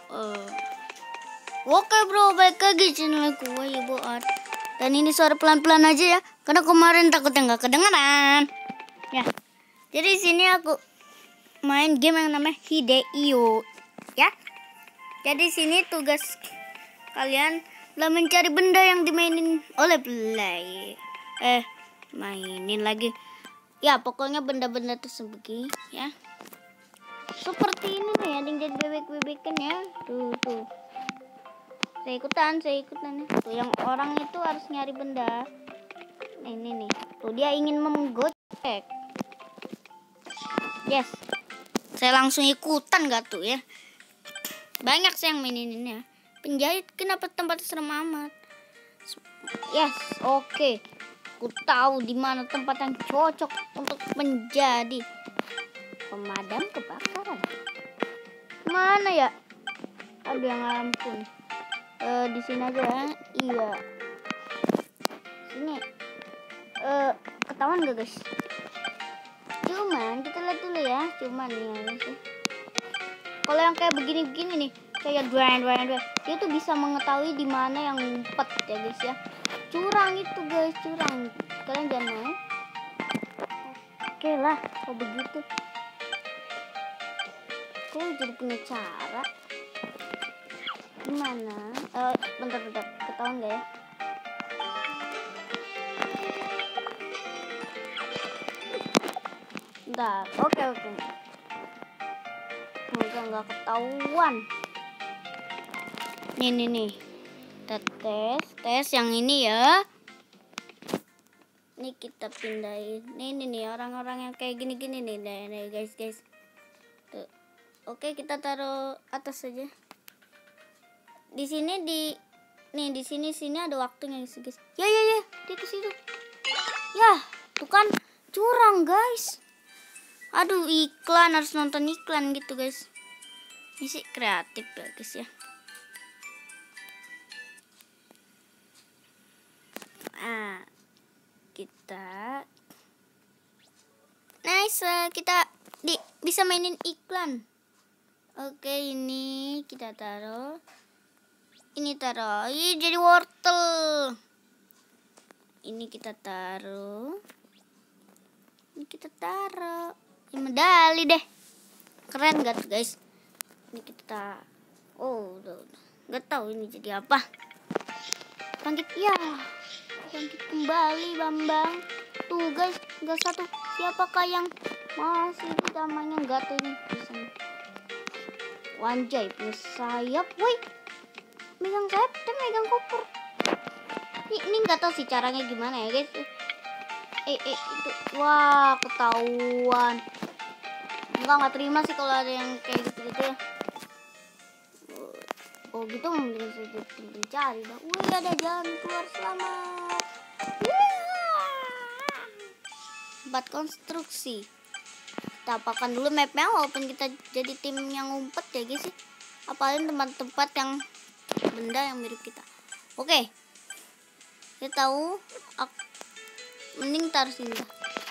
Eh, Oke bro, balik lagi channel gue Ibu Art. Dan ini suara pelan-pelan aja ya, karena kemarin takutnya nggak kedengeran. Ya, jadi di sini aku main game yang namanya Hideo, ya. Jadi sini tugas kalian adalah mencari benda yang dimainin oleh play. Mainin lagi. Ya, pokoknya benda-benda tersebut, ya. Seperti ini nih, ada yang jadi bebek-bebekan ya. Tuh. Saya ikutan ya. Tuh yang orang itu harus nyari benda. Ini nih. Tuh dia ingin menggocek. Yes. Saya langsung ikutan gak tuh ya. Banyak sih yang mainin ya. Penjahit kenapa tempatnya serem amat. Yes, oke. Aku tahu di mana tempat yang cocok untuk menjadi pemadam kebakaran. Mana ya? Aduh yang ampun. Di sini aja ya. Iya. Sini. Ketahuan gak guys? Cuman kita lihat dulu ya. Cuman nih sih. Kalau yang kayak begini-begini nih, kayak dwan, dia tuh bisa mengetahui di mana yang ngumpet ya guys ya. Curang itu guys, curang. Kalian jangan mau. Oke lah, kalau begitu. Kok jadi punya cara? Gimana? Bentar. Ketahuan gak ya? Bentar. Oke. Semoga nggak ketahuan. Nih. Kita tes yang ini ya. Ini kita pindahin. Nih orang-orang yang kayak gini-gini nih, guys. Tuh. Oke, kita taruh atas saja. Di sini di sini ada waktunya guys. Ya, dia ke situ. Ya, tuh kan curang guys. Aduh, iklan, harus nonton iklan gitu guys. Ini sih kreatif ya guys ya. Kita nice, kita bisa mainin iklan. Oke, ini kita taruh. Ini taruh. Ih, jadi wortel. Ini kita taruh. Ini medali deh. Keren gak tuh guys? Ini kita nggak tahu ini jadi apa. Bangkit kembali Bambang. Tuh guys, nggak satu. Siapakah yang masih namanya nggak tuh ini? Wanjay, punya sayap, woi. Megang sayap dan megang koper. Ini nggak tahu sih caranya gimana ya guys. Itu, wah ketahuan. Nggak terima sih kalau ada yang kayak gitu ya. Oh gitu, bisa cari dah. Wih, ada jalan keluar, selamat. Tempat konstruksi. Kita apakan dulu mapnya walaupun kita jadi tim yang ngumpet ya guys sih. Apalagi tempat-tempat yang benda yang mirip kita. Oke. Kita tahu mending taruh sini dah.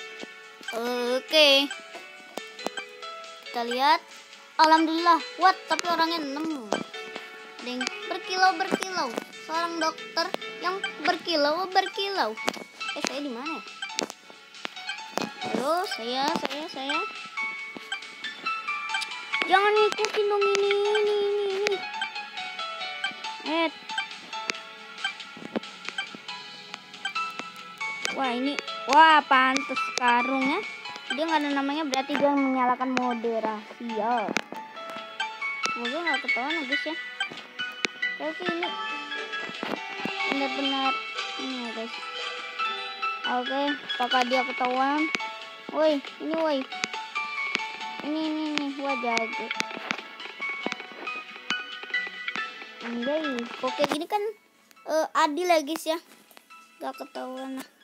Oke. Kita lihat. Alhamdulillah. Tapi orangnya 6. Ada yang berkilau. Seorang dokter yang berkilau. Saya di mana ya? Ayo, saya. Jangan ikutin dong ini. Wah, pantes karungnya. Dia nggak ada namanya, berarti dia menyalakan mode rahasia. Semoga nggak ketahuan ya guys ya. Tapi ini benar-benar ini ya guys. Oke, apakah dia ketahuan? Woi. Ini wah jago. Anjay, oke gini kan adil ya guys ya. Gak ketahuan lah.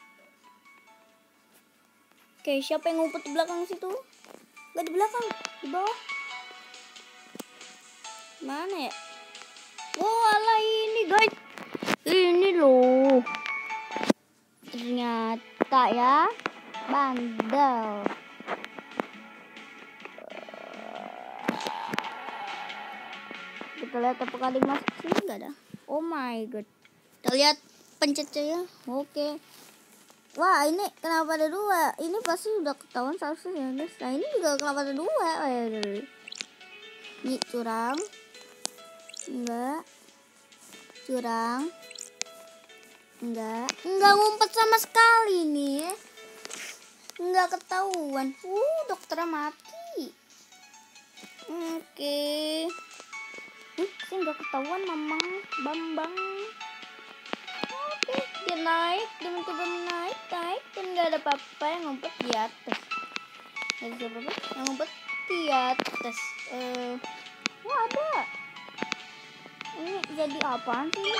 Oke, siapa yang ngumpet di belakang situ? Gak di belakang, di bawah. Mana ya? Alah ini guys. Ini loh. Ternyata ya bandel. Kita lihat apakah ada yang masuk sini. Nggak ada. Oh my god. Kita lihat pencet ya. Oke. Wah, ini kenapa ada 2? Ini pasti udah ketahuan seharusnya ya guys. Nah ini juga kenapa ada 2? Oh, ya. Ini curang. Enggak. Curang. Enggak ngumpet sama sekali nih. Enggak ketahuan. Dokternya mati. Oke. Sih enggak ketahuan Mamang Bambang. Oke, dia naik, dia mencoba naik dan enggak ada apa-apa yang ngumpet di atas. Enggak ada apa-apa yang ngumpet di atas. Wah, ada. Ini jadi apaan sih?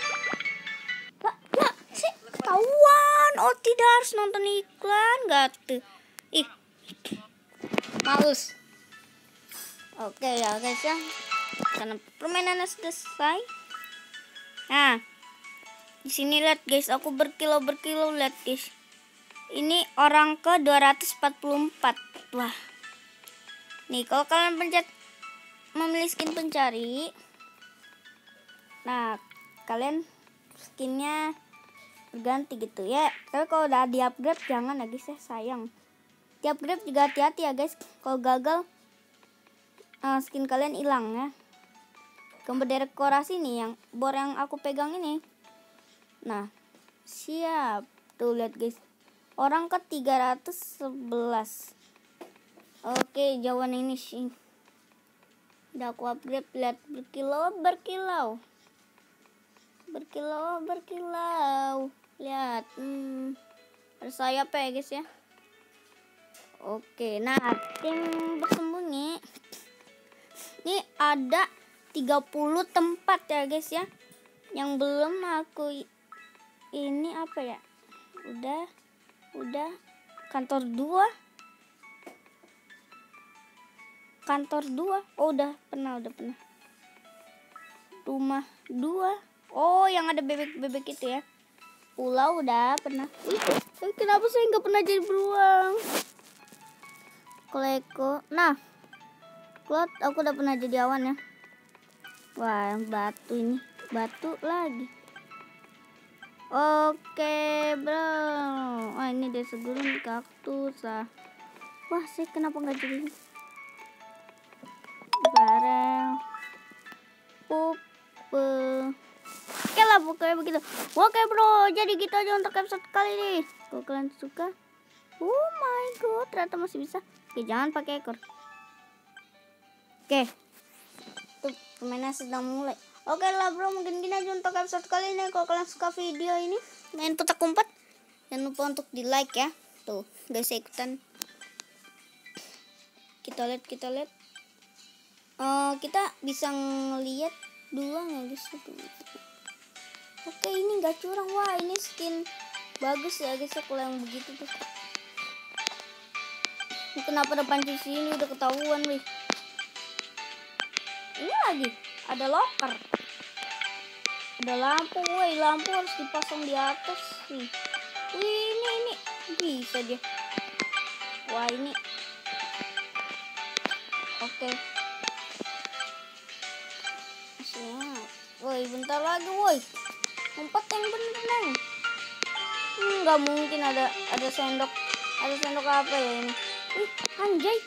Lah, sih ketahuan. Oh, tidak harus nonton iklan, enggak tuh. Ih. Males. Oke ya guys ya. Karena permainannya sudah selesai. Nah, di sini lihat guys, aku berkilau lihat guys. Ini orang ke 244. Wah. Nih, kalau kalian pencet memilih skin pencari. Nah, kalian skinnya berganti gitu ya. Tapi kalau udah di upgrade jangan ya guys ya, sayang. Di upgrade juga hati-hati ya guys. Kalau gagal skin kalian hilang ya. Gambar dekorasi nih yang bor yang aku pegang ini. Nah, siap. Tuh lihat guys. Orang ke 311. Oke, jauhan ini sih. Udah aku upgrade, lihat berkilau. Lihat. Ada sayap ya guys ya. Oke, nah tim bersembunyi. Ini ada 30 tempat ya guys ya. Yang belum aku ini apa ya? Udah kantor 2. Oh, udah pernah. Rumah 2. Oh, yang ada bebek itu ya. Pulau udah pernah. Kenapa saya nggak pernah jadi beruang? Koleko. Nah, aku udah pernah jadi awan ya. Wah, batu ini. Batu lagi. Oke, bro. Wah, ini desa gurun kaktus lah. Wah, saya kenapa nggak jadi bareng. Oke lah, pokoknya begitu. Oke bro, jadi gitu aja untuk episode kali ini. Kalau kalian suka, oh my god, ternyata masih bisa. Oke, jangan pakai ekor. Oke, tuh permainan sedang mulai. Oke lah bro, mungkin gini aja untuk episode kali ini. Kalau kalian suka video ini main petak umpet, jangan lupa untuk di like ya. Tuh guys, ikutan. Kita lihat. Kita bisa ngelihat 2 nggak guys? Oke, ini nggak curang. Wah, ini skin bagus ya guys. Kalau yang begitu tuh. Ini kenapa depan di sini udah ketahuan wih. Ini lagi ada locker. Ada lampu, woi, lampu harus dipasang di atas nih. Wih, ini bisa dia. Wah, ini. Oke. Woi, bentar lagi, woi. Ngumpet yang bener, Neng. Nggak mungkin ada sendok. Ada sendok apa ya ini? Anjay.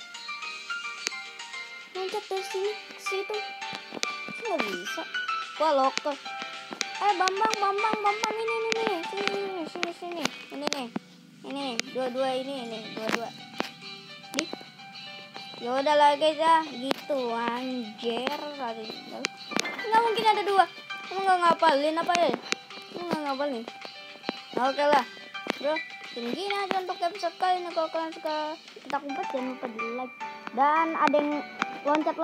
Loncat dari sini ke situ. Nggak bisa. Wah, locker. Bambang ini. Sini. Ini nih. Ini dua-dua ini. Di. Yaudah lah guys ya. Gitu, anjir. Nggak mungkin ada 2. Kamu nggak ngapalin apa ya? Oke lah bro, gini aja untuk episode kali ini. Kalau kalian suka petak umpet, jangan lupa di like. Dan ada yang loncat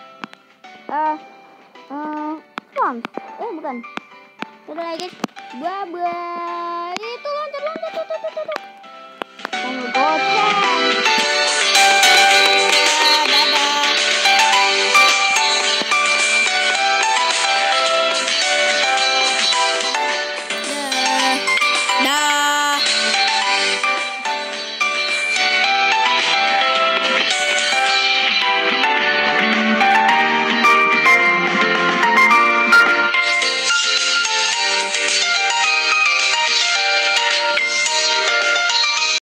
bukan. Udah lah guys, bye bye. Itu loncat tuh. Jangan lupa